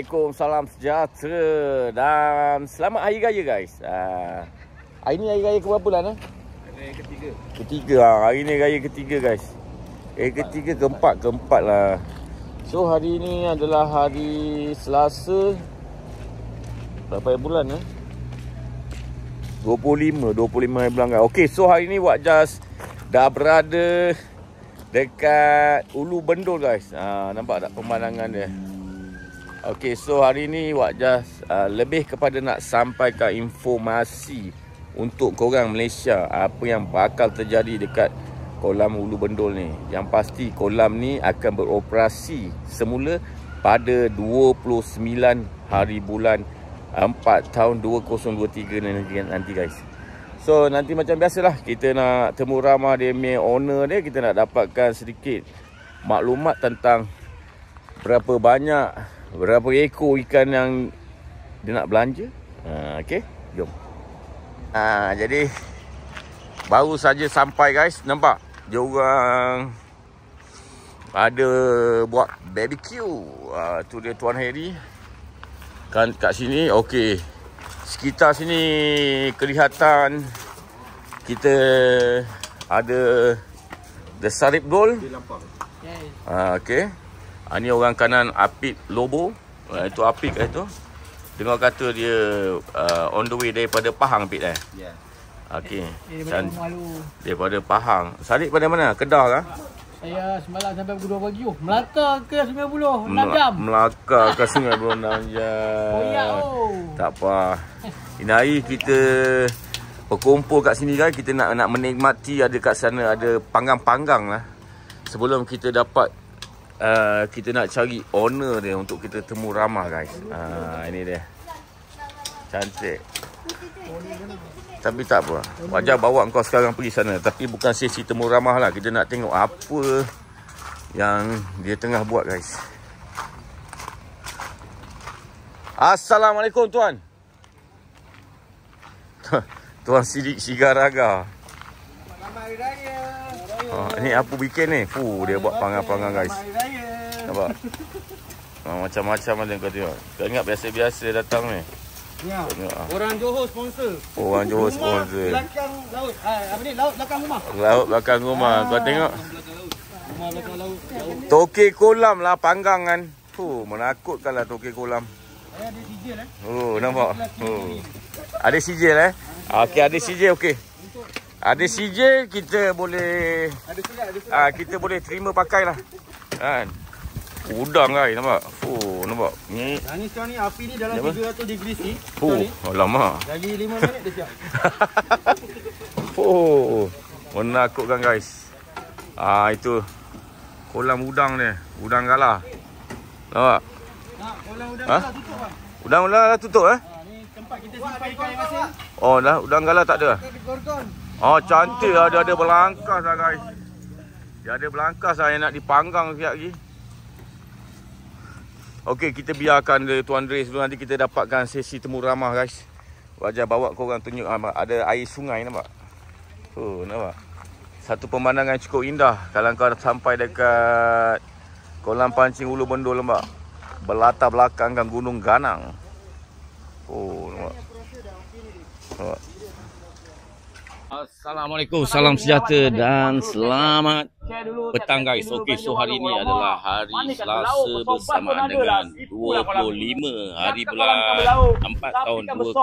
Assalamualaikum, salam sejahtera dan selamat Hari Raya guys. Hari ni Hari Raya ke berapa bulan? Hari Raya ketiga. Ketiga, hari ni Raya ketiga guys. Ketiga, keempat lah. So hari ni adalah hari Selasa. Berapa bulan 25 hari bulan guys. Okay, so hari ni Wak Jas dah berada dekat Ulu Bendul guys. Nampak tak pemandangan dia? Okey, so hari ni Wak Jas lebih kepada nak sampaikan informasi untuk korang Malaysia apa yang bakal terjadi dekat kolam Ulu Bendul ni. Yang pasti kolam ni akan beroperasi semula pada 29 hari bulan 4 tahun 2023 nanti guys. So nanti macam biasalah, kita nak temu ramah dia punya owner dia, kita nak dapatkan sedikit maklumat tentang berapa banyak, berapa ekor ikan yang dia nak belanja. Okey, jom. Jadi baru saja sampai guys. Nampak dia orang ada buat barbecue. Tu dia Tuan Harry kan kat sini. Okey, sekitar sini kelihatan kita ada The Sarip Gold. Okey. Ni orang kanan Apik Lobo. Itu Apik itu. Dengar kata dia on the way daripada Pahang Apik Ya. Okey. Daripada Daripada Pahang. Sarip pada mana? Kedah kah? Saya semalam sampai pukul 2 pagi. Melaka ke Sungai Buloh 6 jam. Melaka ke Sungai Buloh 6 jam. Koyak Tak apa. Ini hari kita berkumpul kat sini guys. Kita nak menikmati, ada kat sana ada panggang-panggang lah. Sebelum kita dapat kita nak cari owner dia untuk kita temu ramah guys. Ini dia. Cantik. Tapi tak apa. Wajar bawa kau sekarang pergi sana. Tapi bukan sesi temu ramah lah. Kita nak tengok apa yang dia tengah buat guys. Assalamualaikum Tuan. Tuan Sidik Sigaraga. Selamat Hari Raya. Ni apa bikin ni? Dia buat panggang-panggang guys. Nampak? Macam-macam ada kau tengok. Kau ingat biasa-biasa datang ni. Ya. Tengok, Orang Johor sponsor. Orang Johor sponsor. Belakang laut. Apa ni? Laut belakang rumah. Laut belakang rumah. Kau tengok. Rumah belakang laut. Tokek kolam lah panggangan. Menakutkan lah tokek kolam. Ada sijil Nampak? Ada sijil Okey, ada sijil okey. Ada sijil kita boleh kita boleh terima pakai lah. Kan? Udang guys, nampak? Nampak? Ni sekarang ni api ni dalam 300 degree C. Alamak. Lagi 5 minit dia siap. Menakutkan guys. Itu kolam udang ni. Udang galah. Nampak? Kolam udang galah tutup bang. Udang galah dah tutup Ni tempat kita simpan ikan yang masing. Dah udang galah tak ada. Gorgon. Cantik lah. Dia ada belangkas lah guys. Dia ada belangkas lah yang nak dipanggang sekejap lagi. Okey, kita biarkan Tuan Dre dulu. Nanti kita dapatkan sesi temu ramah guys. Wajar bawa korang tunjuk ada air sungai, nampak? Nampak? Satu pemandangan cukup indah kalau kau sampai dekat kolam pancing Ulu Bendul, nampak? Berlatar belakangkan Gunung Ganang. Nampak? Nampak? Assalamualaikum, salam sejahtera dan selamat petang guys. Okey, so hari ini adalah hari Selasa bersamaan dengan 25 hari bulan 4 tahun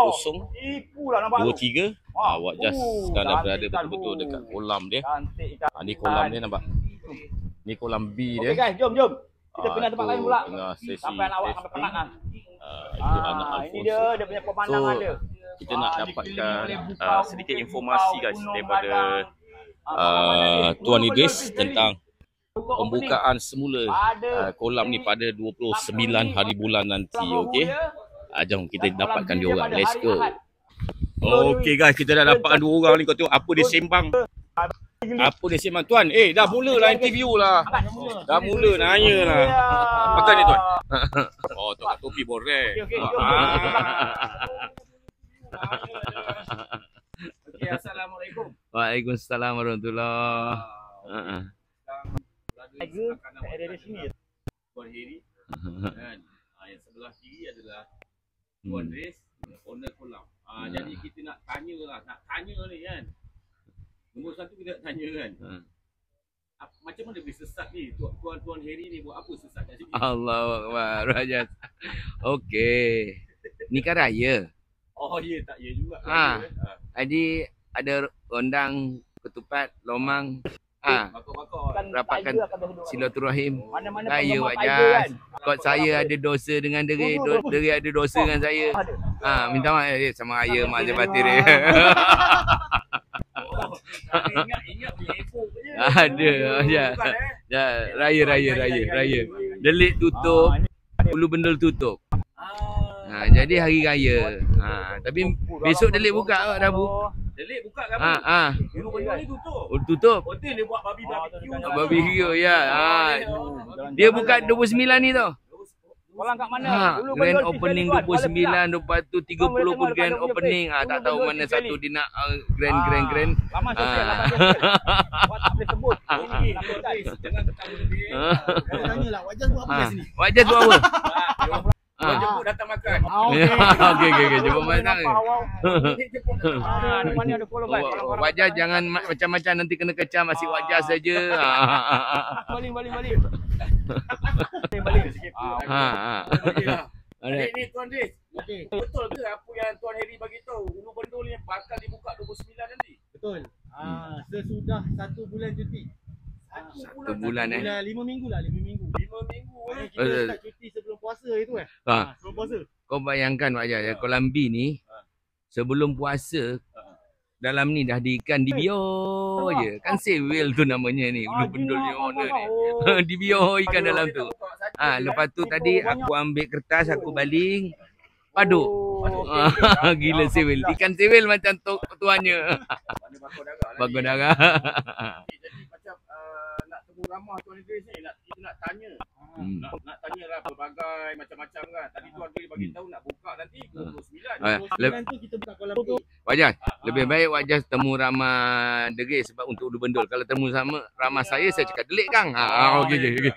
2023. Wak Jas sekarang dah berada betul-betul dekat kolam dia. Ni kolam dia, nampak? Ni kolam B dia. Okey guys, jom. Kita pindah tempat lain pula. Sampai anak awak sampai penat kan. Itu anak Alfonso. Ini dia punya pemandangan dia. Kita nak dapatkan sedikit informasi guys daripada Tuan Idris tentang pembukaan semula kolam ni pada 29 hari bulan nanti. Okey, jom kita dapatkan dia orang. Let's go. Okey guys, kita dah dapatkan dua orang ni. Kau tengok apa dia sembang. Apa dia sembang Tuan? Dah mula lah interview lah. Dah mula nanya lah. Pakai ni Tuan. Tuan topi borek. Okey, assalamualaikum. Waalaikumsalam warahmatullahi. Tiger ada di sini. Tuan Harry. Yang sebelah sebelah kiri adalah Tuan Riz, owner kolam. Jadi kita nak tanya ni kan. Nombor satu kita nak tanya kan. Macam mana boleh sesat ni? Tuan Harry ni buat apa sesat kat sini? Allahuakbar, Rajas. Okey. Ni kan raya. Oh ya, tak ya juga. Jadi ada rondang, ketupat, lomang. Bakar-bakar. Rapatkan silaturahim. Mana-mana Raya penggemar Wak Tiger Jas. kan. Kot saya ada dosa dengan Deri. Deri ada dosa dengan saya. Minta maaf sama raya mak saya batin dia. Ingat punya info punya. Ada. Ya, raya. Delik tutup, Ulu Bendul tutup. Jadi hari raya. Tapi besok Delik buka Rabu. Delik buka kan? Ulu Bendul ni tutup. Tutup. Hotel dia buat babi barbecue. Barbecue ya. Dia buka 29 ni tau. Kolam kat mana? Grand opening 29, lepas tu 30 pun grand opening. Tak tahu mana satu dia nak grand. Lama sosial. Awak tak boleh sebut. Jangan ketawa dia. Tanyalah Wak Jas buat apa kat sini? Wak Jas buat apa? Jemput datang makan. Okey. Jemput makan. Depan ni ada kolam kan. Wak Jas jangan macam-macam nanti kena kecam asyik Wak Jas saja. Balik. Ni Tuan Riz. Betul ke apa yang Tuan Harry bagi tahu? Ulu Bendul ni bakal dibuka 29 nanti. Betul. Sesudah 1 bulan cuti. 1 bulan 5 minggu lah, 5 minggu. 5 minggu Kita start cuti sebelum puasa itu sebelum puasa. Kau bayangkan Wak Jas, kolam B ni sebelum puasa dalam ni dah di ikan di bio je. Kan sewel tu namanya ni. Ulu Bendul ni owner ni. Di bio ikan dalam tu. Lepas tu tadi aku ambil kertas, aku baling, paduk. Gila sewel. Ikan sewel macam tuannya. Bakar darah. Jadi macam nak temu ramah Tuan Riz ni, kita nak tanya. Nak tanyalah berbagai macam-macam kan. Tadi Tuan Riz bagi tahu nak buka nanti 29. Tu kita buka kolam tu. Wak Jas, lebih baik Wak Jas temu ramah Deri sebab untuk Ulu Bendul. Kalau temu sama ramah saya cakap Delik kang. Okey.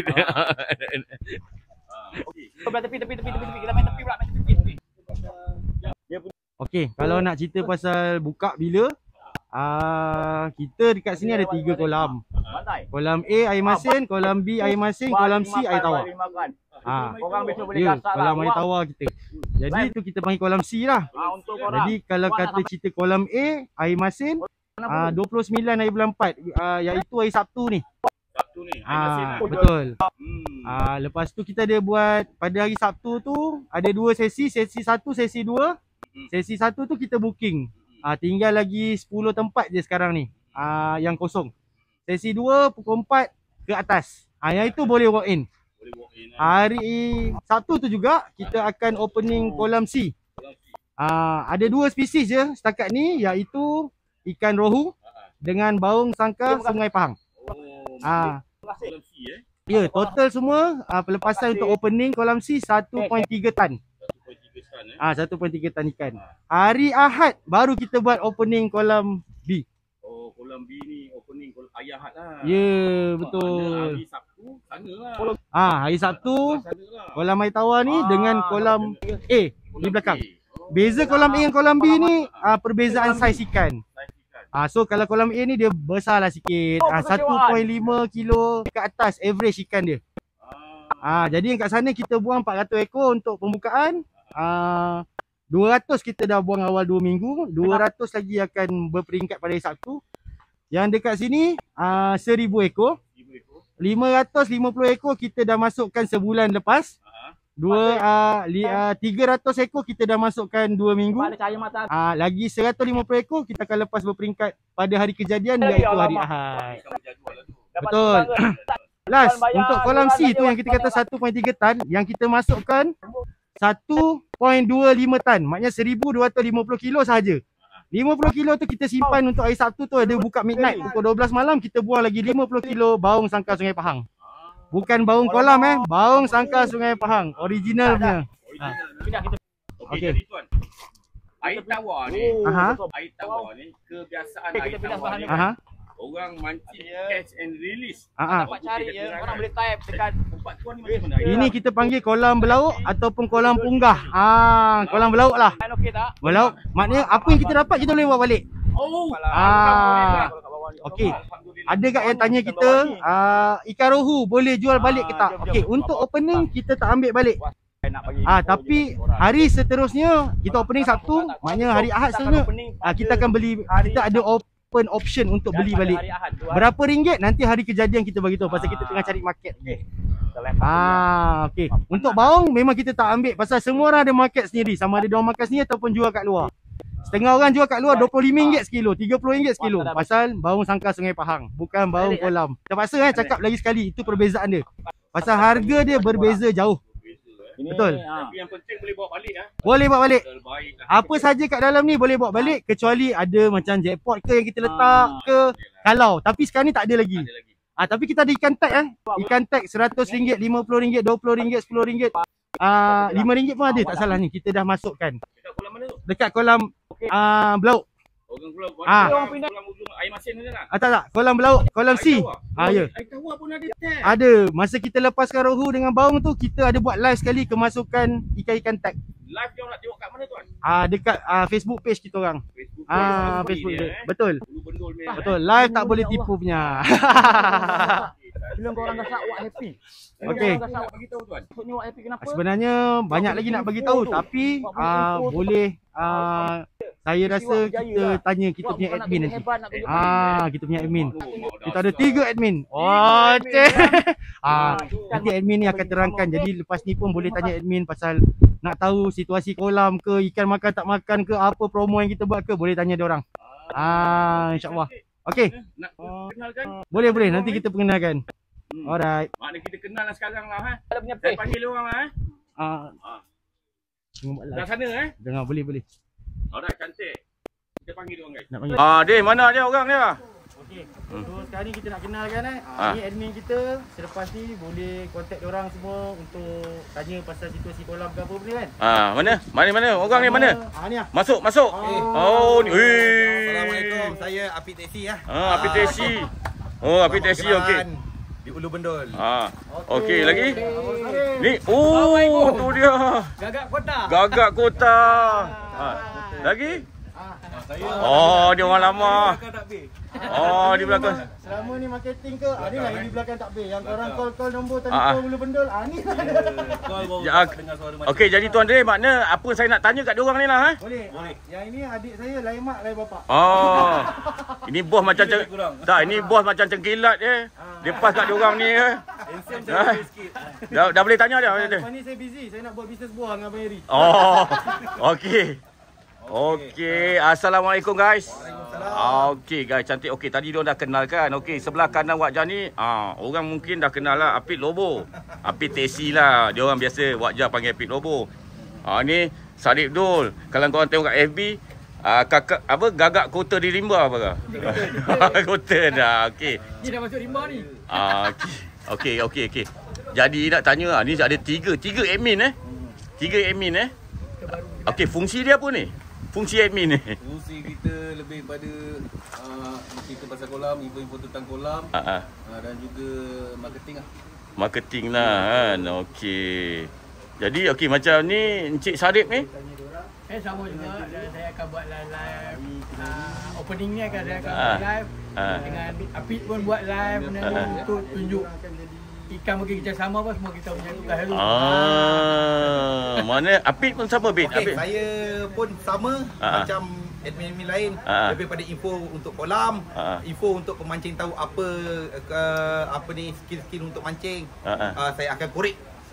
Tepi. Kita main tepi pula, tepi. Okey, kalau nak cerita pasal buka bila, kita dekat sini ada 3 kolam. Kolam A air masin, kolam B air masin, kolam C air tawar. Korang besok boleh Ya, gasak lah. kolam air tawar kita. Jadi tu kita panggil kolam C lah. Untuk korang. Jadi kalau kata cerita kolam A air masin, 29 air bulan 4, iaitu hari Sabtu ni. Sabtu ni. Betul. Lepas tu kita ada buat pada hari Sabtu tu ada 2 sesi 1, sesi 2. Sesi 1 tu kita booking. Tinggal lagi 10 tempat je sekarang ni. Yang kosong. Sesi 2 pukul 4 ke atas. Yang itu boleh walk in. Hari Sabtu tu juga kita akan opening kolam C. Ada 2 spesies je setakat ni, iaitu ikan rohu dengan baung sangkar Sungai Pahang. Ya, total semua pelepasan untuk opening kolam C 1.3 tan. 1.3 tan ikan. Hari Ahad baru kita buat opening kolam B. Kolam B ni opening kolam ayah Ahad lah. Ya, betul. Hari Sabtu sanalah. Hari Sabtu kolam air tawar ni dengan kolam A di belakang. Beza kolam A dan kolam B ni perbezaan saiz ikan. So kalau kolam A ni dia besar lah sikit. 1.5 kilo ke atas average ikan dia. Jadi yang kat sana kita buang 400 ekor untuk pembukaan. 200 kita dah buang awal 2 minggu. 200 lagi akan berperingkat pada hari Sabtu. Yang dekat sini 1000 ekor. 550 ekor kita dah masukkan sebulan lepas. 300 ekor kita dah masukkan 2 minggu. Lagi 150 ekor kita akan lepas berperingkat pada hari kejadian, iaitu hari Ahad. Betul. Last untuk kolam C tu yang kita kata 1.3 tan, yang kita masukkan 1.25 tan. Maknanya 1250 kilo sahaja. 50 kilo tu kita simpan untuk hari Sabtu tu, ada buka midnight pukul 12 malam kita buang lagi 50 kilo baung sangkar Sungai Pahang. Bukan baung kolam baung sangkar Sungai Pahang, original punya. Okey. Jadi tuan, air tawar ni, air tawar ni kebiasaan air tawar ni. Orang mancing catch and release. Dapat cari je. Orang boleh type dekat tempat tuan ni macam mana? Ini kita panggil kolam belauk ataupun kolam punggah. Kolam belauk lah. okey tak? Belauk maknanya apa yang kita dapat kita boleh bawa balik. Oh. Okey. Ada kat yang tanya kita, ikan rohu boleh jual balik ke tak? Okey, untuk opening kita tak ambil balik. Tapi hari seterusnya kita opening Sabtu, maknanya hari Ahad seterusnya kita akan beli, kita ada open option untuk beli balik. Berapa ringgit nanti hari kejadian kita bagi tahu pasal kita tengah cari market. Okey. Untuk baung memang kita tak ambil pasal semua orang ada market sendiri, sama ada dia orang makan sendiri ataupun jual kat luar. Setengah orang jual kat luar RM25 sekilo, RM30 sekilo. Pasal baung sangkar Sungai Pahang, bukan baung kolam. Terpaksa cakap lagi sekali, itu perbezaan dia. Pasal harga dia berbeza jauh. Betul. Tapi yang penting boleh bawa balik Boleh bawa balik. Baiklah. Apa saja kat dalam ni boleh bawa balik kecuali ada macam jackpot ke yang kita letak ke. Kalau, tapi sekarang ni tak ada lagi. Tapi kita ada ikan tag Ikan tag RM100, RM50, RM20, RM10. RM5 pun ada tak salah ni. Kita dah masukkan. Dekat kolam mana tu? Dekat kolam belauk. Orang kolam ujung air masin tu lah. Tak, kolam belauk, kolam C. Ya. Air tawar pun ada tag. Ada. Masa kita lepaskan rohu dengan baung tu, kita ada buat live sekali kemasukan ikan-ikan tag. Live dia orang nak tengok kat mana tuan? Dekat Facebook page kita orang. Facebook dia, betul. Ulu Bendol ni. Betul. Live tak boleh tipu punya. Bila kau orang gasak awak happy. Okey. Nak bagi tahu tuan. Maksudnya awak happy kenapa? Sebenarnya banyak lagi nak bagi tahu tapi boleh saya rasa kita tanya kita punya admin nanti. Kita punya admin. Kita ada 3 admin. Nanti admin ni akan terangkan. Jadi lepas ni pun boleh tanya admin pasal nak tahu situasi kolam ke, ikan makan tak makan ke, apa promo yang kita buat ke, boleh tanya dia orang. InsyaAllah. Okey. Nak kenalkan? Boleh. Nanti kita perkenalkan. Alright. Maknanya kita kenal lah sekarang lah. Ada punya Saya page. panggil orang lah. Dah Dah sana Jangan boleh. Alright, cantik. Kita panggil dia orang guys. Nak panggil. Deh, mana dia orang dia? Okey. So sekarang ni kita nak kenalkan ni admin kita. Selepas ni boleh contact dia orang semua untuk tanya pasal situasi kolam ke apa benda kan. Mana? Orang ni mana? Ni ah. Masuk. Ni. Assalamualaikum. Saya Apit Taxi Apit Taxi. Apit Taxi okey. Di Ulu Bendol. Okey lagi. Ni tu dia. Gagak kota. Lagi? Dia orang lama. Di belakang. Selama ni marketing ke? Ni lah yang di belakang takbir. Yang orang call nombor telefon Ulu Bendol. Ni. Okey, jadi tuan Dre, makna apa saya nak tanya kat dia orang ni lah Boleh. Yang ini adik saya lain mak lain bapak. Ini bos macam ini bos macam cengkilat Dia pas kat dia orang ni Dah boleh tanya dia. Lepas ni saya busy. Saya nak buat bisnes buah dengan Abang Eri. Okey. Assalamualaikum guys. Okey guys, cantik. Okey, tadi dia dah kenalkan. Okey, sebelah kanan wajah ni orang mungkin dah kenal lah, Apit Lobo. Apit Taxi lah. Dia orang biasa wajah panggil Apit Lobo. Ni Sarip Dul. Kalau korang tengok kat FB, kakak apa gagak kota di rimba apa ke? Kota dah. Okey. Ni dah masuk rimba ni. Okey. Jadi nak tanya ni ada tiga admin 3 admin Okey, fungsi dia apa ni? Fungsi admin ni. Fungsi kita lebih pada kita pasal kolam, info-info tentang kolam dan juga marketing lah kan. Okey. Jadi macam ni Encik Sarip ni Sama juga. Saya akan buat live opening ni akan saya akan buat live dengan Apit pun buat live untuk tunjuk ikan mungkin kita sama apa semua kita punya tugas dulu. Mana Apit pun sama Apit. Okey, saya pun sama macam admin lain, lebih pada info untuk kolam, info untuk pemancing tahu apa ni skill untuk mancing. Saya akan korek.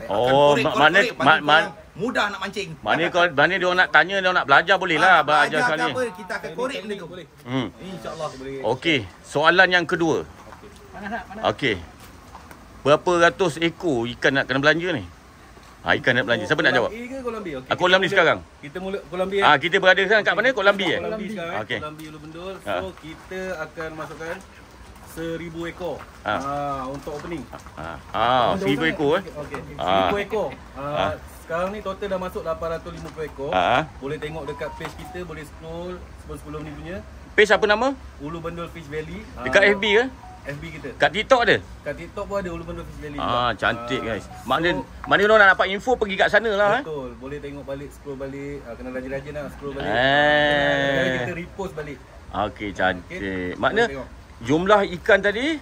Mana mudah nak mancing. Mana dia orang nak tanya, dia orang nak belajar boleh lah belajar sekali. Kita akan korek benda tu. InsyaAllah boleh. Okey, soalan yang kedua. Okey. Berapa ratus ekor ikan nak kena belanja ni? Ikan nak belanja. Siapa nak jawab? Kolam A ke kolam B? Kolam ni sekarang. Kita mula kolam B. Kita berada sekarang kat mana? Kolam B Kolam B sekarang. Okey. Kolam B Ulu Bendol. So kita akan masukkan 1000 ekor untuk opening. 1000 ekor Okey. 1000 ekor. Sekarang ni total dah masuk 850 ekor. Boleh tengok dekat page kita, boleh scroll sebelum ni punya. Page apa nama? Ulu Bendul Fish Valley. Dekat FB ke? FB kita. Kat TikTok ada? Kat TikTok pun ada Ulu Bendul Fish Valley. Cantik guys. Maknanya orang nak dapat info pergi kat sana lah. Betul. Boleh tengok balik, scroll balik. Kena rajin-rajin lah scroll balik. Kadang kita repost balik. Okey, cantik. Makna jumlah ikan tadi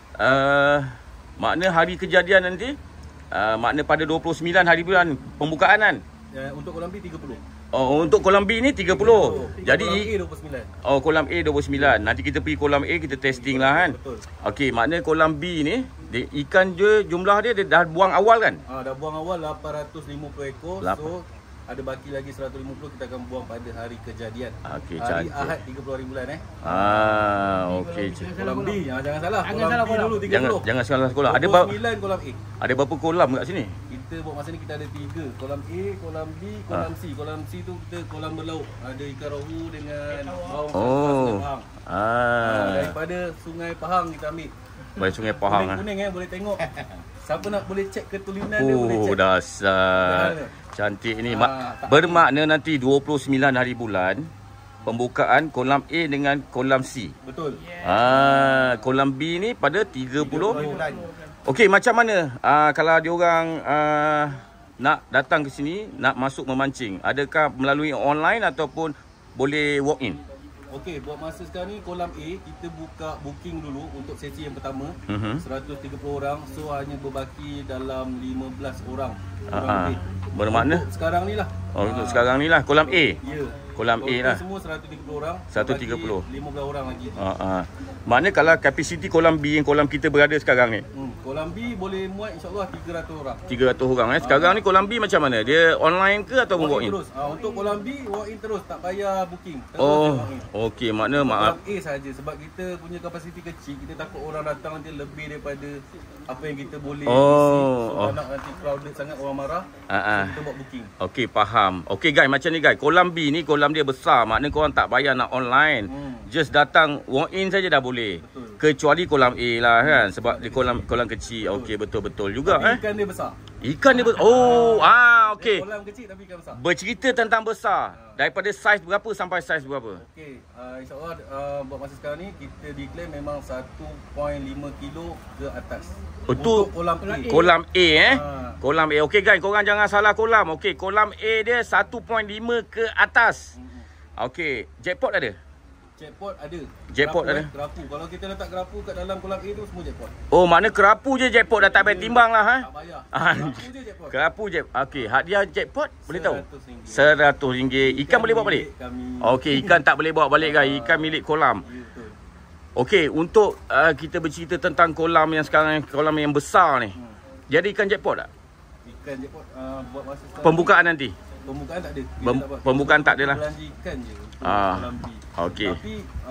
makna hari kejadian nanti makna pada 29 hari bulan pembukaan kan? Untuk kolam B 30. Oh, untuk kolam B ni 30. Jadi kolam A 29. Oh, kolam A 29. Nanti kita pergi kolam A, kita testing lah kan. Betul. Okey, maknanya kolam B ni ikan je jumlah dia dah buang awal kan? Dah buang awal 850 ekor. So ada baki lagi 150 kita akan buang pada hari kejadian. Okey, hari cantik. Ahad 30 hari bulan Okey. Kolam B, jangan salah. Jangan Kolam salah B kolam. dulu 30. Jangan salah sekolah. 29 kolam A. Ada berapa kolam kat sini? Kita buat masa ni kita ada 3. Kolam A, kolam B, kolam C. Kolam C tu kita kolam berlaut. Ada ikan rohu dengan bawang Oh. Pahang. Daripada Sungai Pahang kita ambil. Baik, Sungai Pahang. Kuning boleh tengok. Siapa nak boleh cek ketulinan dia boleh cek. Dasar. Cantik ni. Bermakna nanti 29 hari bulan pembukaan kolam A dengan kolam C. Betul. Kolam B ni pada 30 bulan. Okey, macam mana kalau diorang nak datang ke sini, nak masuk memancing? Adakah melalui online ataupun boleh walk in? Okey, buat masa sekarang ni kolam A kita buka booking dulu untuk sesi yang pertama. 130 orang. So hanya berbaki dalam 15 orang. Bermakna untuk sekarang ni lah. untuk sekarang ni lah kolam A. Ya. Kolam A lah. Semua 130 orang. 130. 15 orang lagi. Maknanya kalau kapasiti kolam B yang kolam kita berada sekarang ni, kolam B boleh muat insyaAllah 300 orang. 300 orang Sekarang ni kolam B macam mana? Dia online ke atau walk in? Terus. Untuk kolam B walk in terus, tak payah booking. Terus okey, makna maaf. Kolam A saja sebab kita punya kapasiti kecil, kita takut orang datang nanti lebih daripada apa yang kita boleh isi. So nak nanti crowded sangat orang marah. So kita buat booking. Okey, faham. Okey guys, macam ni guys. Kolam B ni kolam dia besar, maknanya korang tak payah nak online. Just datang walk in saja dah boleh. Betul. Kecuali kolam A lah kan, sebab di kolam kecil. Okey, betul juga. Ikan dia besar. Ikan dia besar. Okey. Kolam kecil tapi ikan besar. Bercerita tentang besar. Daripada saiz berapa sampai saiz berapa? Okey, insyaAllah buat masa sekarang ni kita declare memang 1.5 kilo ke atas. Untuk kolam A. Kolam A Kolam A. Okey guys, korang jangan salah kolam. Okey, kolam A dia 1.5 ke atas. Okey, jackpot ada? Jackpot ada. Jackpot ada. Kerapu. Kalau kita letak kerapu kat dalam kolam A tu semua jackpot. Oh, makna kerapu je jackpot, dah tak payah timbang lah Tak payah. Kerapu je jackpot. Kerapu je. Okey, hadiah jackpot boleh tahu? RM100. RM100. Ikan boleh bawa balik? Okey, ikan tak boleh bawa balik guys. Ikan milik kolam. Okey, untuk kita bercerita tentang kolam yang sekarang, kolam yang besar ni. Dia ada ikan jackpot tak? Ikan jackpot buat masa sekarang. Pembukaan nanti? Pembukaan tak ada. Pembukaan tak ada lah. Belanja ikan je. Kolam B. Okey. Tapi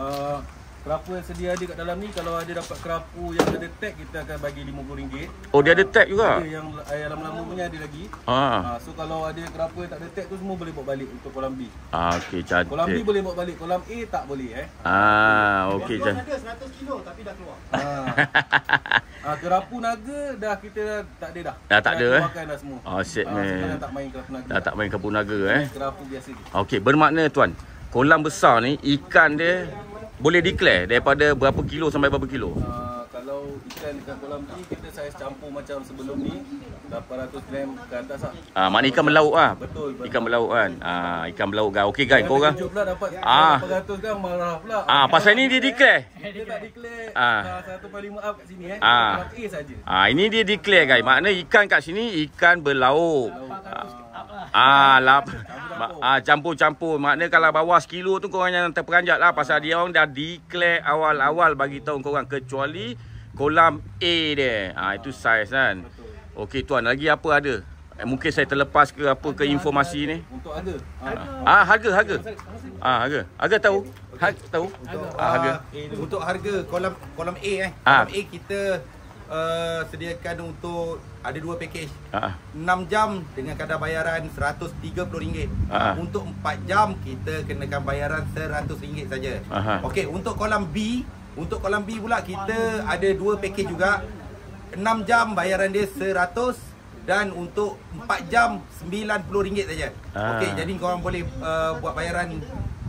kerapu yang sedia ada kat dalam ni, kalau ada dapat kerapu yang ada tag, kita akan bagi RM50. Oh, dia ada tag juga? Ada yang lama-lama punya ada lagi. So kalau ada kerapu yang tak ada tag tu semua boleh bawa balik untuk kolam B. Okey, cantik. Kolam B boleh bawa balik, kolam A tak boleh okey. Ada 100 kilo tapi dah keluar. Kerapu naga dah kita tak ada dah. Dah tak ada keluarkan dah semua. Set man. Sekarang tak main kerapu naga. Dah tak main kerapu naga Kerapu biasa je. Okey, bermakna tuan, kolam besar ni ikan dia boleh declare daripada berapa kilo sampai berapa kilo? Kalau ikan dekat kolam B kita saiz campur macam sebelum ni 800 gram ke atas lah. Makna ikan berlaut lah. Betul. Ikan berlaut kan. Ikan berlaut guys. Okey guys, korang. Pula dapat 800 gram marah pula. Pasal ni dia declare. Dia tak declare 1.5 up kat sini Kolam A saja. Ini dia declare guys. Makna ikan kat sini ikan berlaut. Campur-campur. Makna kalau bawah sekilo tu korang jangan terperanjat lah. Pasal dia orang dah declare awal-awal bagi tahu korang. Kecuali kolam A dia. Itu saiz kan. Okey tuan, lagi apa ada? Mungkin saya terlepas ke apa ke informasi ni. Untuk harga. Harga. Harga tahu? Tahu? Harga. Untuk harga kolam A Kolam A kita sediakan untuk ada 2 package. 6 jam dengan kadar bayaran RM130. Untuk 4 jam kita kenakan bayaran RM100 saja. Okey, untuk kolam B pula kita ada 2 package juga. 6 jam bayaran dia RM100 dan untuk 4 jam RM90 saja. Okey, jadi korang boleh buat bayaran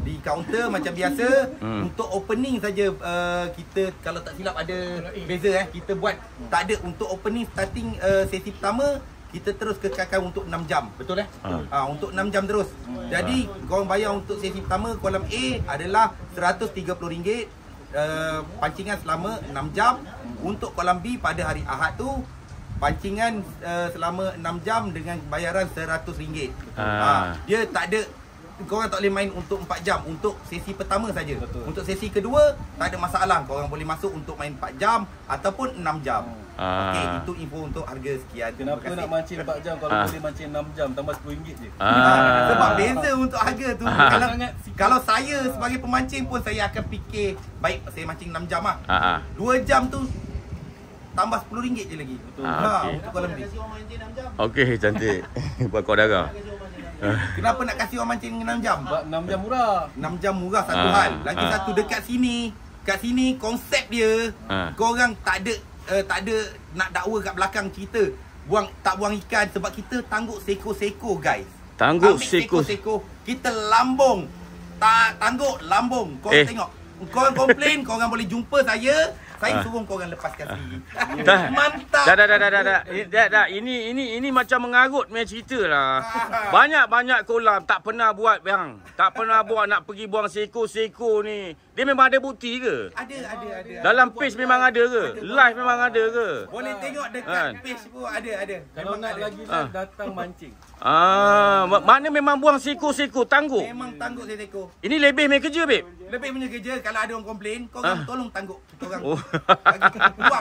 di kaunter macam biasa. Untuk opening saja kita kalau tak silap ada beza kita buat tak ada untuk opening starting sesi pertama kita terus kekalkan untuk 6 jam. Betul untuk 6 jam terus. Jadi korang bayar untuk sesi pertama kolam A adalah RM130. Pancingan selama 6 jam. Untuk kolam B pada hari Ahad tu pancingan selama 6 jam dengan bayaran RM100. Dia tak ada, korang tak boleh main untuk 4 jam untuk sesi pertama saja. Untuk sesi kedua tak ada masalah, korang boleh masuk untuk main 4 jam ataupun 6 jam. Okey, itu info untuk harga sekian. Kenapa nak mancing 4 jam kalau boleh mancing 6 jam tambah RM10 je? Sebab beza untuk harga tu. Kalau saya sebagai pemancing pun saya akan fikir baik saya mancing 6 jam 2 jam tu tambah RM10 je lagi. Untuk kolam B. Okey, cantik. Buat kau darah. Kenapa nak kasih orang mancing 6 jam? Sebab 6 jam murah. 6 jam murah satu hal. Lagi satu dekat sini. Kat sini konsep dia korang tak ada nak dakwa kat belakang kita tak buang ikan sebab kita tangguk seko-seko guys. Tangguk seko-seko. Kita lambung. Tangguk lambung. Korang tengok. Korang komplain, korang boleh jumpa saya. Saya suruh korang lepaskan sendiri. Mantap. Dah. Ini macam mengarut punya cerita lah. Banyak kolam tak pernah buat bang. Tak pernah buat nak pergi buang seko-seko ni. Dia memang ada bukti ke? Ada. Dalam page memang ada ke? Live memang ada ke? Boleh tengok dekat page pun ada. Kalau nak lagi datang mancing. Makna memang buang seko-seko tangguk. Memang tangguk seko. Ini lebih main kerja, babe. Lebih punya kerja. Kalau ada orang komplain, korang tolong tangguk. Korang buang.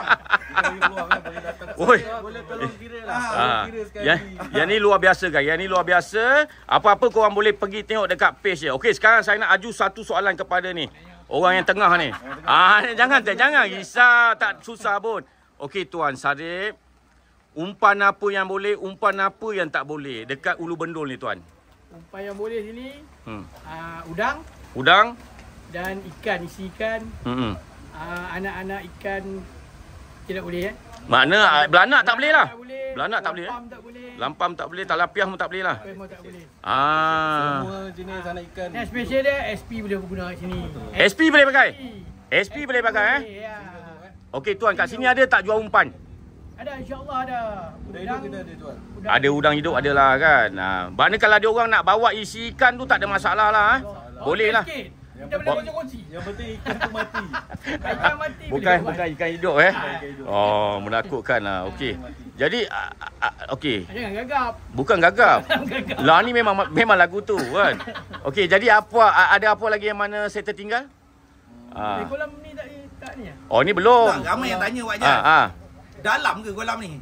Oi. Boleh tolong kira lah. Kira sekali. Yang ni luar biasa guys. Yang ni luar biasa. Apa-apa korang boleh pergi tengok dekat page je. Okey, sekarang saya nak aju satu soalan kepada ni. Orang yang tengah ni. Jangan risau, tak susah pun. Okey Tuan Sarip. Umpan apa yang boleh, umpan apa yang tak boleh dekat Ulu Bendul ni Tuan? Umpan yang boleh sini udang. Udang Dan ikan, isi ikan. Anak-anak ikan tidak boleh Makna belanak tak boleh lah. Belanak tak boleh. Lampam tak boleh. Lampam tak boleh, talapiah pun tak boleh lah. Semua tak boleh. Semua jenis anak ikan. Yang special dia SP boleh guna kat sini. SP boleh pakai? SP boleh pakai Ya. Okey Tuan, kat sini ada tak jual umpan? Ada, insya-Allah ada. Udang hidup kita ada Tuan. Ada udang hidup adalah kan. Makna kalau ada orang nak bawa isi ikan tu tak ada masalah lah. Boleh lah. Kita boleh kongsi. Yang penting ikan tu mati. Ikan mati. Bukan ikan hidup Oh, menakutkan lah. Okey. Jadi okey. Jangan gagap. Bukan gagap. Lah ni memang lagu tu kan. Okey, jadi ada apa lagi yang mana saya tertinggal? Kolam ni tak ni. Oh, ni belum. Ramai yang tanya Wak Jan. Dalam ke kolam ni?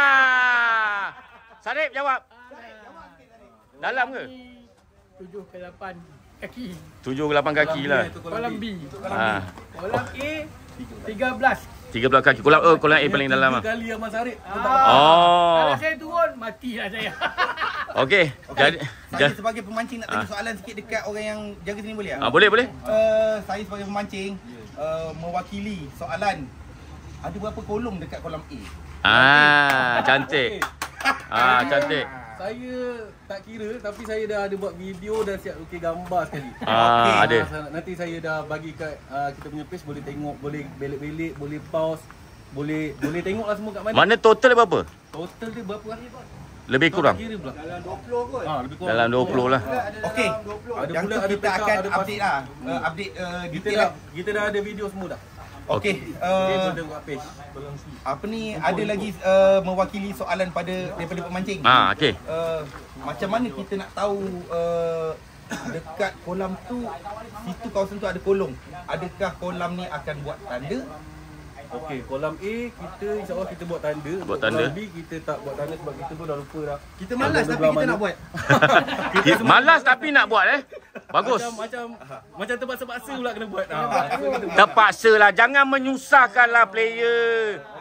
Sarip jawab. Dalam ke? 7 ke 8 kaki. 7 ke 8 kaki lah. Kolam B. Kolam A 13. 13 kaki. Kolam A paling dalam lah. 3 kali Abang Sarip. Kalau saya turun, matilah saya. Okey. Jadi Saya sebagai pemancing nak tanya soalan sikit dekat orang yang jaga sini boleh tak? Boleh. Saya sebagai pemancing mewakili soalan. Ada berapa kolom dekat kolam A? Cantik. Cantik. Saya tak kira tapi saya dah ada buat video dan siap lukis gambar sekali. Ada. Nanti saya dah bagi kat kita punya page, boleh tengok, boleh belik-belik, boleh pause, boleh tengoklah semua kat mana. Mana total berapa? Total dia berapa hari? Lebih kurang. Dalam 20 kot. Lebih kurang. Dalam 20 lah. Okey. Ada Yang pula tu ada kita pecah, akan ada update lah. Update detail. Kita dah ada video semua dah. Okey. Kita tengok kat page. Apa ni ada lagi mewakili soalan daripada pemancing. Okey. Macam mana kita nak tahu dekat kolam tu, situ kawasan tu ada kolong. Adakah kolam ni akan buat tanda? Okey, kolam A kita insya-Allah kita buat tanda. Buat tanda. Kolam B kita tak buat tanda sebab kita pun dah lupa dah. Kita malas tapi kita nak buat. Malas tapi nak buat Bagus. Macam terpaksa-paksa pula kena buat. Terpaksalah, jangan menyusahkanlah player.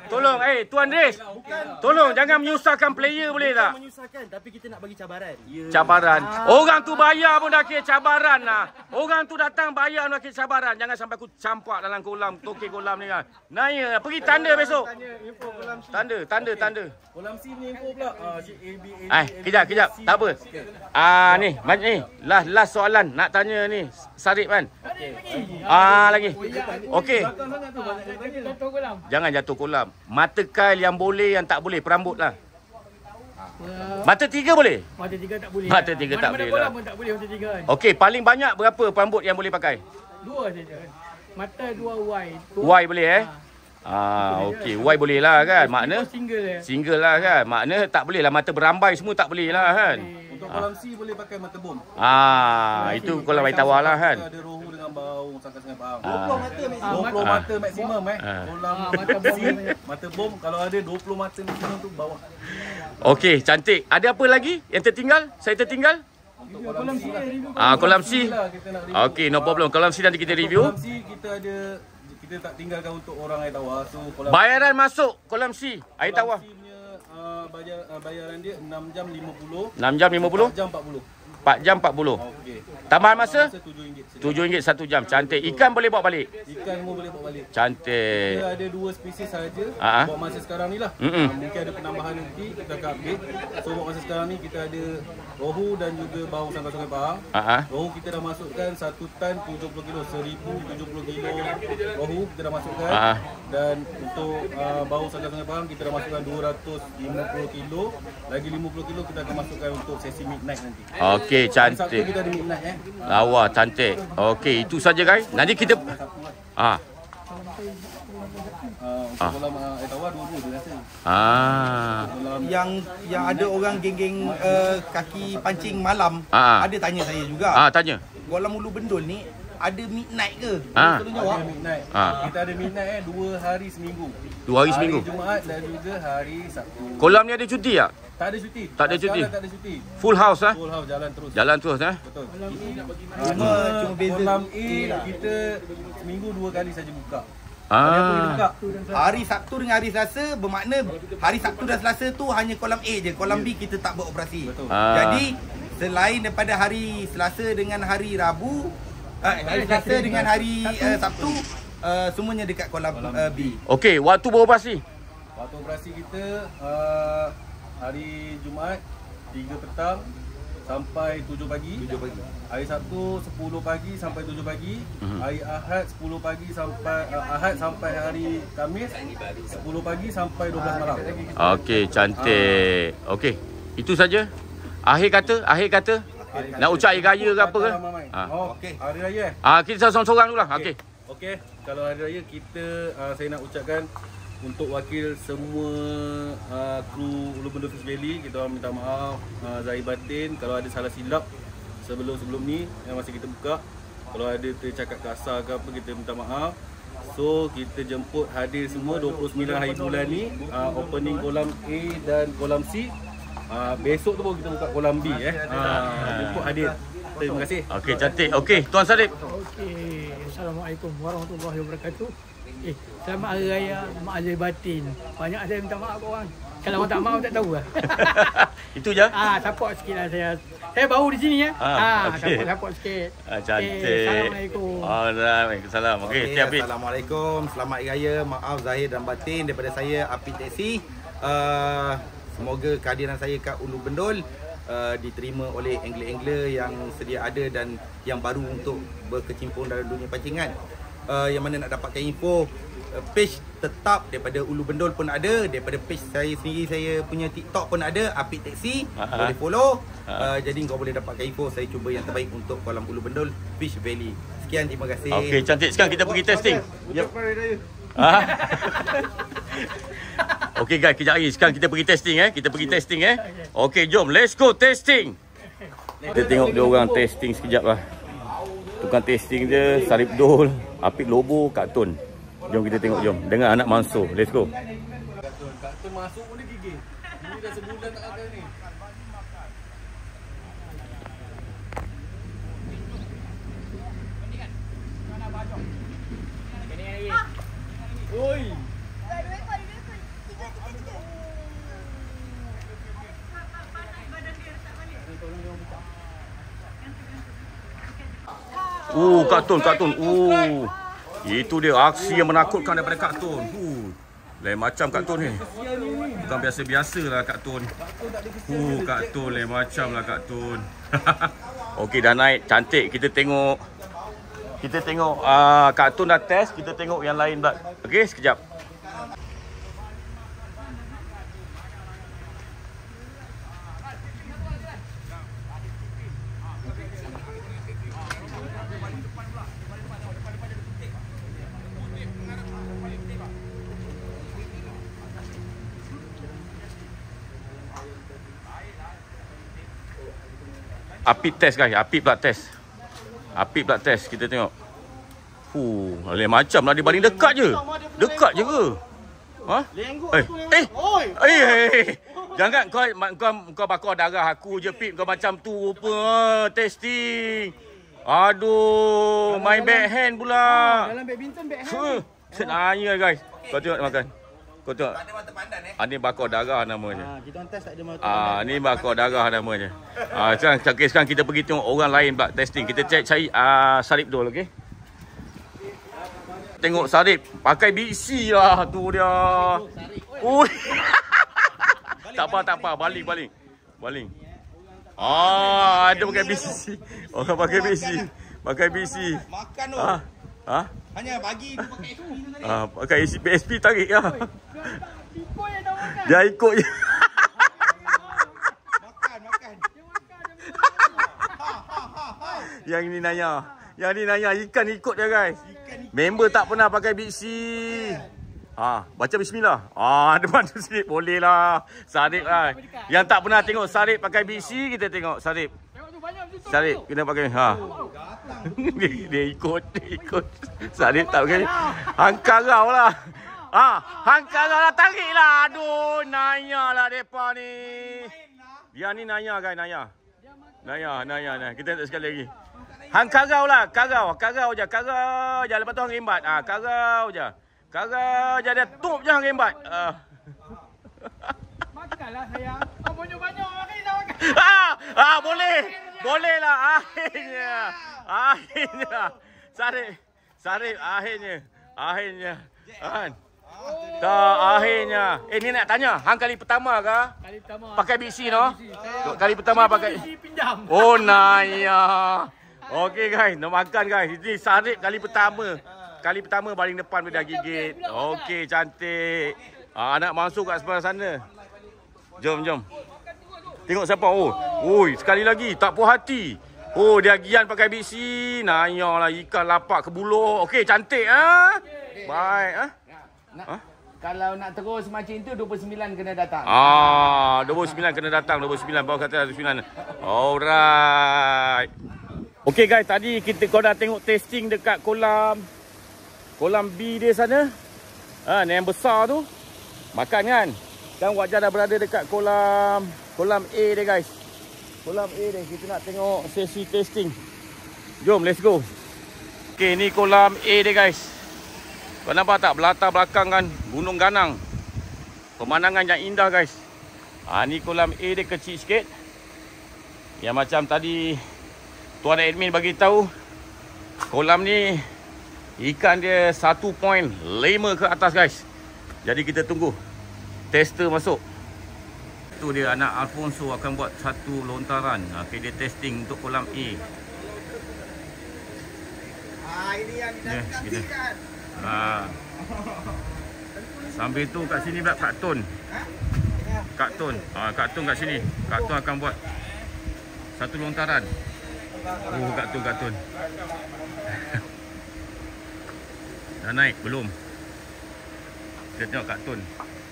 Tolong, Tuan Riz. Tolong jangan menyusahkan player boleh tak? Menyusahkan, tapi kita nak bagi cabaran. Cabaran. Orang tu bayar pun dah kira cabaran lah. Orang tu datang bayar dah kira cabaran. Jangan sampai aku campak dalam kolam, tokek kolam ni kan. Naya, pergi tanda besok. Tanda. Kolam C ni info pula. Kejap. Tak apa. Ni, last soalan nak tanya ni. Sarip kan? Lagi. Okey. Jangan jatuh kolam. Mata kail yang boleh, yang tak boleh, perambut lah. Mata 3 boleh? Mata 3 tak boleh. Mata 3 tak boleh lah. Pun tak boleh mata 3 kan. Okey, paling banyak berapa perambut yang boleh pakai? 2 saja. Mata 2 wide. Y boleh okey, Y boleh lah kan. Makna single lah kan. Makna tak boleh lah mata berambai semua tak boleh lah kan. Untuk kolam C boleh pakai mata bom. Itu kolam air tawar lah kan. Ada rohu dengan bau sangka Sungai Pahang. 20 mata maksimum Kolam C mata bom kalau ada 20 mata maksimum tu bawah. Okey, cantik. Ada apa lagi yang tertinggal? Saya tertinggal? Untuk kolam C kolam C. kita nak review. Okey, no problem. Kolam C nanti kita review. Kolam C kita tak tinggalkan untuk orang air tawar. So kolam Bayaran masuk kolam C air tawar. C punya bayaran dia 6 jam 50. 6 jam 50? 4 jam 40. 4 jam 40. Okey. Tambahan masa? RM7. RM7 1 jam. Cantik. Ikan boleh bawa balik? Ikan semua boleh bawa balik. Cantik. Kita ada 2 spesies saja. Buat masa sekarang ni lah. Mungkin ada penambahan nanti kita akan update. So buat masa sekarang ni kita ada rohu dan juga bawang sangka Sungai Pahang. Rohu kita dah masukkan 1 tan 70 kilo. 1070 kilo rohu kita dah masukkan. Dan untuk bawang sangka Sungai Pahang kita dah masukkan 250 kilo. Lagi 50 kilo kita akan masukkan untuk sesi midnight nanti. Okey, cantik. Sabtu kita ada midnight Lawa, cantik. Okey, itu saja guys. Nanti kita untuk kolam air tawar 2 dia rasa. Yang ada orang geng-geng kaki pancing malam ada tanya saya juga. Tanya. Kolam Ulu Bendol ni ada midnight ke? Tolong jawab. Midnight. Kita ada midnight 2 hari seminggu. 2 hari seminggu. Hari Jumaat dan juga hari Sabtu. Kolam ni ada cuti tak? Tak ada cuti. Tak ada cuti. Tak ada cuti. Full house Full house jalan terus. Jalan terus Betul. Cuma beza kolam A kita seminggu 2 kali saja buka. Hari Sabtu dengan hari Selasa bermakna hari Sabtu dan Selasa tu hanya kolam A je. Kolam B kita tak beroperasi. Betul. Jadi selain daripada hari Selasa dengan hari Rabu, hari Selasa dengan hari Sabtu, semuanya dekat kolam B. Okey, waktu beroperasi? Waktu operasi kita hari Jumaat 3 petang sampai 7 pagi. Hari Sabtu 10 pagi sampai 7 pagi. Hari Ahad 10 pagi sampai Ahad sampai hari Khamis 10 pagi sampai 12 malam. Okey, cantik. Okey, itu saja. Akhir kata. Nak ucap hari raya ke apa ke? Okey. Hari raya kita seorang-seorang dululah. Okey. Okey, kalau hari raya kita saya nak ucapkan untuk wakil semua kru Ulu Bendol Fish Valley, kita orang minta maaf zahir batin kalau ada salah silap sebelum ni yang masa kita buka. Kalau ada tercakap kasar ke apa, kita minta maaf. So kita jemput hadir semua 29 hari bulan ni, opening kolam A dan kolam C. Besok tu baru kita buka kolam B jemput hadir. Terima kasih. Okey, cantik. Okey, Tuan Sarip. Okey. Assalamualaikum warahmatullahi wabarakatuh. Selamat Hari Raya Mak Azhar Batin. Banyak saya minta maaf korang. Kalau orang tak maaf tak tahu lah. Itu je? Support sikit lah saya. Saya baru di sini ya. Okay. Support sikit. Cantik. Assalamualaikum. Waalaikumsalam. Okey, Apit. Assalamualaikum. Selamat Hari Raya. Maaf zahir dan batin daripada saya Apit Taxi. Semoga kehadiran saya kat Ulu Bendol diterima oleh angler-angler yang sedia ada dan yang baru untuk berkecimpung dalam dunia pancingan. Yang mana nak dapatkan info, page tetap daripada Ulu Bendol pun ada, daripada page saya sendiri, saya punya TikTok pun ada, Apit Taxi, boleh follow. Jadi kau boleh dapatkan info. Saya cuba yang terbaik untuk kolam Ulu Bendol Fish Valley. Sekian, terima kasih. Okey, cantik. Sekarang kita pergi testing. Okey guys, kejap lagi. Sekarang kita pergi testing Kita pergi testing Okey, jom. Let's go testing. Kita tengok dia orang testing sekejap lah. Tukang testing dia Sarip Dol, Apit Lobo, Kak Tun. Jom kita tengok, jom. Dengan anak Mansur. Let's go. Kak Tun masuk pun dia gigih. Ini dah sebulan tak ada ni. Oi. Kak Tun. Itu dia aksi yang menakutkan daripada Kak Tun. Lain macam Kak Tun ni. Bukan biasa-biasa lah Kak Tun. Kak Tun lain macam lah Kak Tun. Okey, dah naik. Cantik. Kita tengok Kak Tun dah test. Kita tengok yang lain pula. Okey, sekejap. Apip test guys, Apip pula test. Kita tengok. Lain macam lah, dia baling dekat je ke? Ha? Jangan kau bakar darah aku je Pip, kau macam tu rupa. Testing. Aduh, main backhand pula. Dalam badminton backhand. Senaya guys. Kau tengok makan. Kau tengok. Ni bakar darah namanya. Kita orang test tak ada mata. Ni bakar darah namanya. Sekarang kita pergi tengok orang lain pula testing. Kita cari Sarip dulu, okey? Tengok Sarip pakai BC lah tu dia. Ui. Tak apa, baling. Ada pakai BC. Orang pakai BC. Makan tu. Hanya bagi tu pakai SP tu tadi. Pakai SP tarik lah. Tipu yang dah makan. Dia ikut je. Makan. Yang ni Naya. Ikan ikut dia guys. Member tak pernah pakai BC. Baca bismillah. Depan tu sikit. Boleh lah. Sarip lah. Yang tak pernah tengok Sarip pakai BC, kita tengok Sarip. Sarip kena pakai. Dia ikut. Sarip tak pakai. Hangkarau lah. Hangkarau lah, tarik lah. Aduh, Naya lah mereka ni. Dia ni Naya guys, Naya. Kita tengok sekali lagi. Hangkarau lah, karau je. Lepas tu hang rembat. Karau je. Dia tup je hang rembat. Makanlah sayang. Banyak-banyak makan dah makan. Boleh lah. Akhirnya. Sarip akhirnya. Akhirnya. Ni nak tanya, hang kali pertama ke? Kali pertama. Pakai BC no? Kali pertama pakai. Pinjam. Naya. Okey guys, nak makan guys. Ini Sarip kali pertama baling depan dia dah gigit. Okey, cantik. Nak masuk kat sebelah sana. Jom. Tengok siapa. Sekali lagi tak puas hati. Dia gian pakai BC. Naya lah, ikan lapak ke buluh. Okey, cantik Baik Kalau nak terus macam tu 29 kena datang. 29 kena datang. 29 baru kata 29. Alright. Okey guys, tadi kau dah tengok testing dekat kolam B dia sana. Ni yang besar tu. Makan kan? Sekarang Wak Jas dah berada dekat kolam A dia guys. Kolam A dia, kita nak tengok sesi testing. Jom, let's go. Okey, ni kolam A dia guys. Kau nampak tak belatar belakang kan Gunung Ganang. Pemandangan yang indah guys. Ni kolam A dia kecil sikit. Yang macam tadi tuan admin bagi tahu, kolam ni ikan dia 1.5 ke atas guys. Jadi kita tunggu tester masuk. Tu dia anak Alfonso akan buat satu lontaran. Okey, dia testing untuk kolam A. Ini yang dinantikan. Sambil tu kat sini pula Kak Tun. Kak Tun kat sini. Kak Tun akan buat satu lontaran. Kak Tun. Dah naik belum? Kita tengok Kak Tun.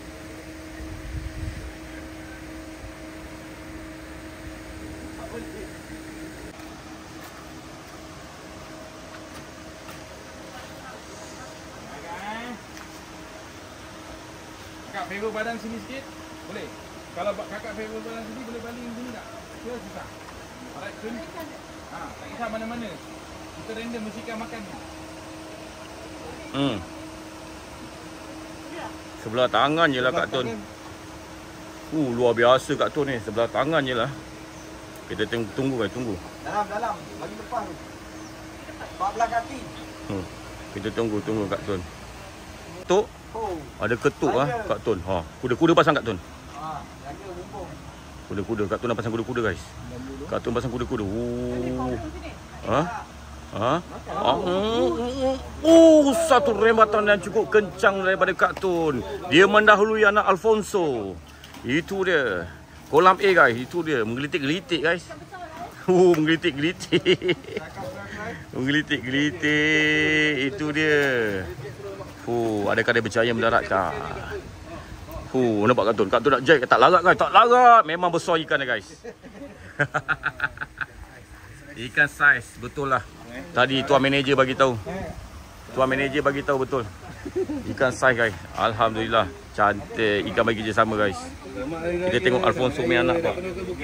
Kakak favor badan sini sikit. Boleh? Kalau kakak favor badan sini, boleh baling sini tak? Ke susah? Alright, Tun. Tak kisah mana-mana. Kita random mesti ikan makan ni. Sebelah tangan je lah Kak Tun. Luar biasa Kak Tun ni. Sebelah tangan je lah. Kita tunggu. Dalam. Bagi lepas tu. 14 kaki. Kita tunggu Kak Tun. Ketuk. Ada ketuk Kak Tun. Kuda-kuda pasang Kak Tun. Kuda-kuda Kak Tun dah pasang kuda-kuda guys. Kak Tun pasang kuda-kuda. Satu rembatan yang cukup kencang daripada Kak Tun. Dia mendahului anak Alfonso. Itu dia. Kolam A guys, itu dia. Menggelitik-gelitik guys. Menggelitik-gelitik. Menggelitik-gelitik. Itu dia. Adakah dia berjaya mendaratkan? Nampak Kak Tun? Kak Tun nak jack. Tak larat guys, tak larat. Memang besar ikan dia guys. Ikan saiz, betul lah. Tadi tuan manager bagi tahu. Betul. Ikan saiz guys. Alhamdulillah. Cantik. Ikan bagi kerjasama guys. Kita tengok Alfonso punya anak tak.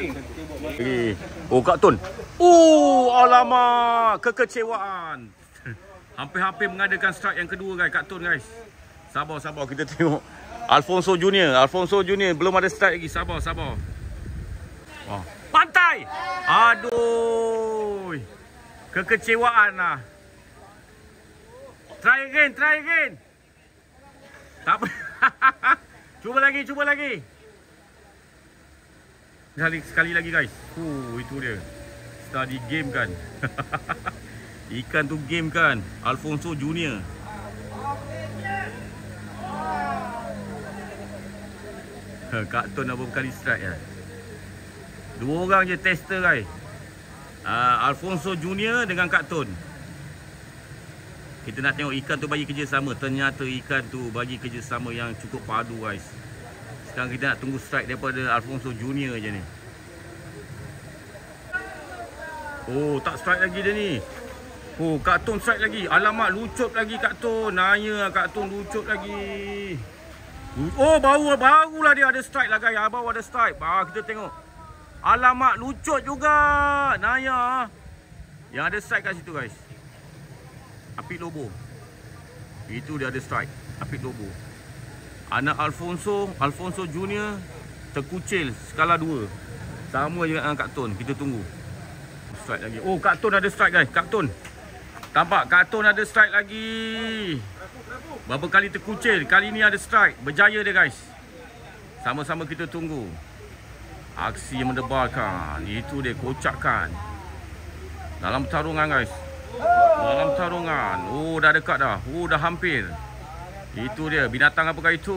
Kak Tun. Alamak. Kekecewaan. Hampir-hampir mengadakan strike yang kedua guys. Kak Tun guys. Sabar. Kita tengok. Alfonso Junior belum ada strike lagi. Sabar. Pantai. Aduh. Kekecewaan lah. Try again. Tak apa. Cuba lagi. Sekali lagi guys. Itu dia. Study game kan. Ikan tu game kan. Alfonso Junior. Kak Tun dah berapa kali strike ya. 2 orang je tester guys. Alfonso Junior dengan Kak Tun. Kita nak tengok ikan tu bagi kerjasama. Ternyata ikan tu bagi kerjasama yang cukup padu guys. Sekarang kita nak tunggu strike daripada Alfonso Junior je ni. Tak strike lagi dia ni. Kak Tun strike lagi. Alamak, lucut lagi Kak Tun. Nanya Kak Tun lucut lagi. Barulah dia ada strike lah guys. Baru ada strike. Kita tengok. Alamak, lucut juga. Naya. Yang ada strike kat situ guys. Apit Lobo. Itu dia ada strike. Apit Lobo. Anak Alfonso Junior terkucil skala 2. Sama je dengan Kak Tun. Kita tunggu. Strike lagi. Kak Tun ada strike guys. Kak Tun. Tampak Kak Tun ada strike lagi. Berapa kali terkucil. Kali ni ada strike. Berjaya dia guys. Sama-sama kita tunggu. Aksi yang mendebarkan. Itu dia, kocakkan. Dalam pertarungan guys. Dalam pertarungan. Dah dekat dah. Dah hampir. Itu dia. Binatang apakah itu?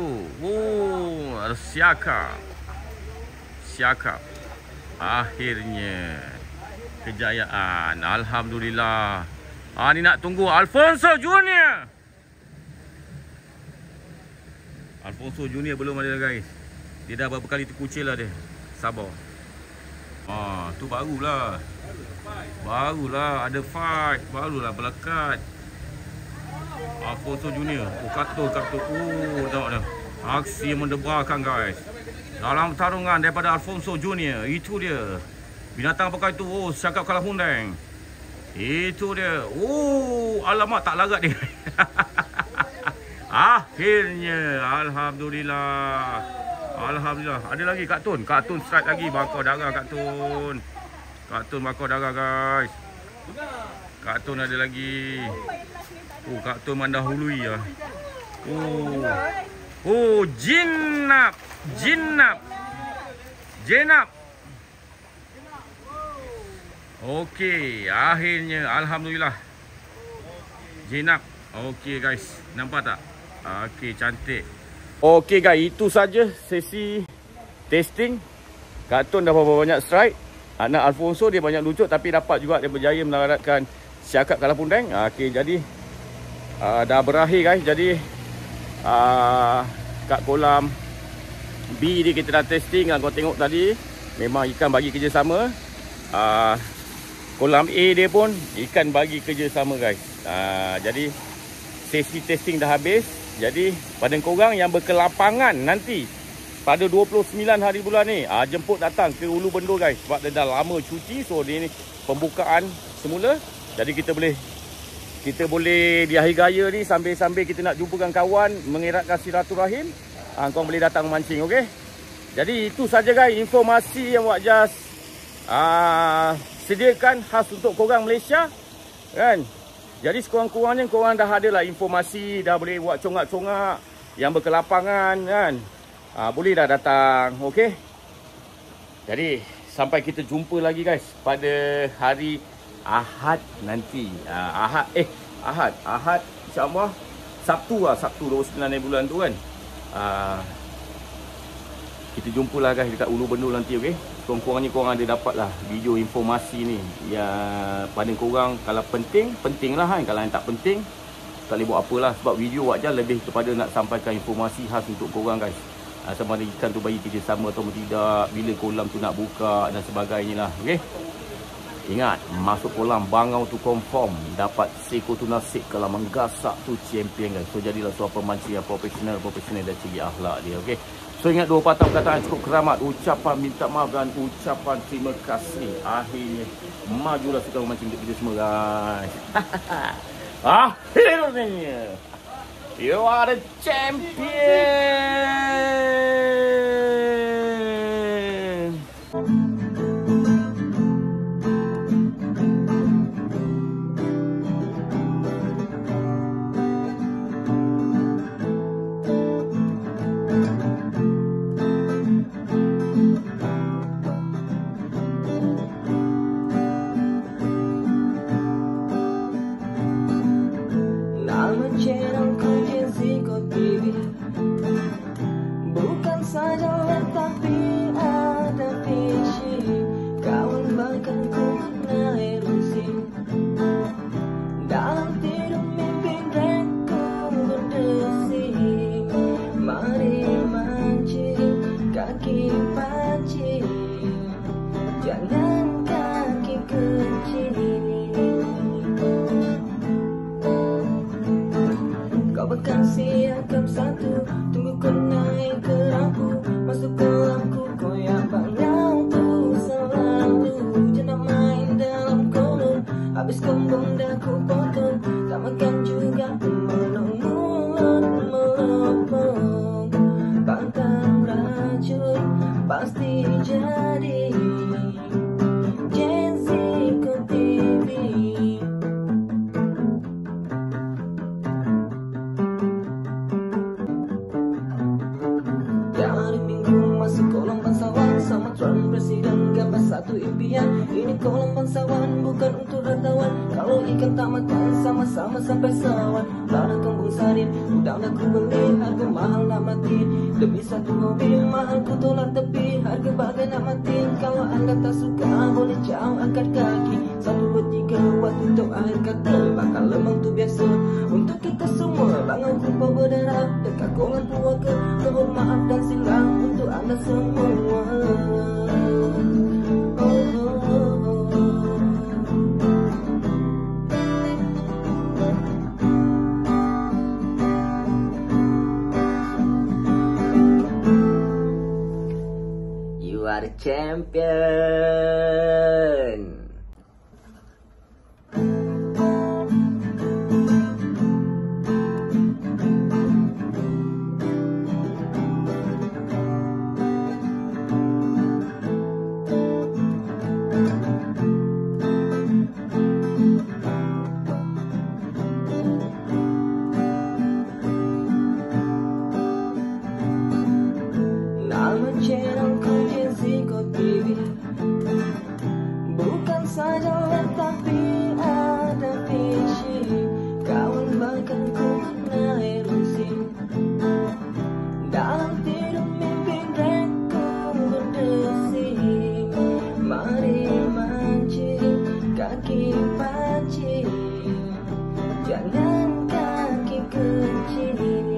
Siakap. Akhirnya. Kejayaan. Alhamdulillah. Ni nak tunggu Alfonso Junior. Alfonso Junior belum ada guys. Dia dah berapa kali terkucil lah dia. Sabar. Tu barulah. Ada fight. Barulah berlekat. Alfonso Junior. Kak Tun. Tengok dah. Aksi yang mendebarkan guys. Dalam pertarungan daripada Alfonso Junior. Itu dia. Binatang apakah itu? Siakap kalah hundang. Itu dia. Alamak, tak larat dia. Akhirnya. Alhamdulillah. Ada lagi Kak Tun. Kak Tun strike lagi. Bakar darah Kak Tun. Bakar darah guys. Kak Tun ada lagi. Kak Tun mendahului lah. Jenap. Okey, akhirnya alhamdulillah. Jenap. Okey guys, nampak tak? Okey, cantik. Okey guys, itu saja sesi testing. Kak Tun dah berapa banyak strike. Anak Alfonso dia banyak lucut tapi dapat juga dia berjaya mendaratkan siakap kalah pundang. Okey, jadi dah berakhir guys. Jadi kat kolam B ni kita dah testing. Kau tengok tadi memang ikan bagi kerjasama. Kolam A dia pun ikan bagi kerjasama guys. Jadi sesi testing dah habis. Jadi pada korang yang berkelapangan nanti pada 29 hari bulan ni, jemput datang ke Ulu Bendul guys. Sebab dia dah lama cuti. So dia ni pembukaan semula. Jadi kita boleh di akhir gaya ni sambil-sambil kita nak jumpakan kawan, mengeratkan silaturahim, korang boleh datang mancing, okey? Jadi itu saja guys informasi yang Wak Jas sediakan khas untuk korang Malaysia kan. Jadi sekurang-kurangnya korang dah ada lah informasi, dah boleh buat congak-congak yang berkelapangan kan. Boleh dah datang, okey? Jadi sampai kita jumpa lagi guys pada hari Ahad nanti. Ahad insya-Allah. Sabtu 29 bulan tu kan. Kita jumpalah guys dekat Ulu Bendul nanti, okey? Kurang-kurangnya korang ada dapat lah video informasi ni. Ya, pada korang kalau penting lah kan. Kalau yang tak penting, tak boleh buat apalah. Sebab video Wak Jas lebih kepada nak sampaikan informasi khas untuk korang guys. Sama ada ikan tu bayi kerjasama atau tidak, bila kolam tu nak buka dan sebagainya lah, okey? Ingat, masuk kolam bangau tu confirm dapat seko tuna sik. Kalau menggasak tu champion guys. So jadilah seorang pemancing yang profesional dari segi akhlak dia, okey? So ingat 2 patah perkataan cukup keramat, ucapan minta maaf dan ucapan terima kasih. Akhirnya majulah sukan memancing untuk kita semua guys. Akhirnya you are the champion. Bukan saja tapi ada visi, kawan bahkan ku kenal erusi. Dalam tidur mimpi mereka berdesi, mari mancing kaki pancing, jangan kaki kecil. Kau bahkan siapkan satu, tunggu kau naik ke lampu, masuk kolamku koyak bangau tu selalu. Jangan main dalam kolam, habis kembung dah ku potong, tak makan juga menolong mulut melopong. Pantang racun pasti jadi Jessica TV. Masuk kolam bangsawan sama Tuan Presiden, gapai satu impian. Ini kolam bangsawan bukan untuk ratawan. Kalau ikan tak makan sama-sama sampai sawan. Lada kembung sarin udang dah ku beli, harga mahal nak mati. Demi satu mobil mahal ku tolak tepi, harga bagai nak mati. Kalau anda tak suka boleh jauh angkat kaki. 1, 2, 3 buat tutup akhir kata. Bakal lemang tu biasa untuk kita semua. Bangun kumpul berdarah dekat kolam puaka. Mohon maaf dan silam untuk anda semua. You are the champion. Bukan saja tapi ada visi, kawan bahkan ku kenal erusi. Dalam tidur mimpi mereka berdesi, mari mancing kaki pancing, jangan kaki kecil.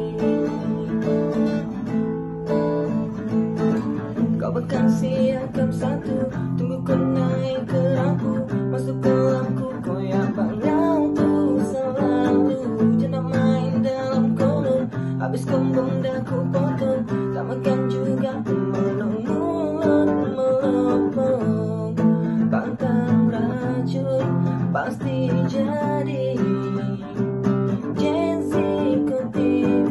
Kau bahkan siapkan satu, tunggu kau naik ke lampu, masuk kolamku koyak bangau tu selalu. Jangan main dalam kolam, habis kembung dah ku potong, tak makan juga menolong mulut melopong. Pantang racun pasti jadi Jessica TV.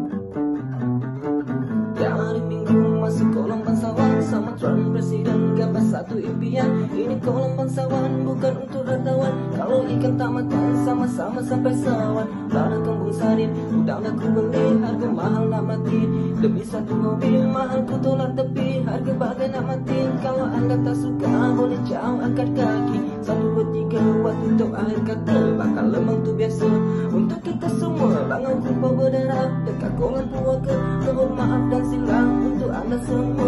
Hari Minggu masuk kolam bangsawan sama Tuan Presiden, satu impian. Ini kolam bangsawan bukan untuk ratawan. Kalau ikan tak makan sama-sama sampai sawan. Lara kembung sarin, udang dah ku beli, harga mahal nak mati. Demi satu mobil mahal ku tolak tepi, harga bagai nak mati. Kalau anda tak suka boleh jauh angkat kaki. 1, 2, 3 buat tutup akhir kata. Bakal lemang tu biasa untuk kita semua. Bangun kurpa berdarah dekat kolam puaka. Mohon maaf dan silam untuk anda semua.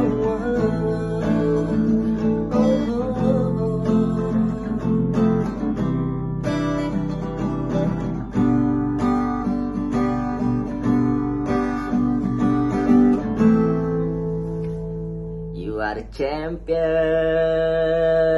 You are the champion.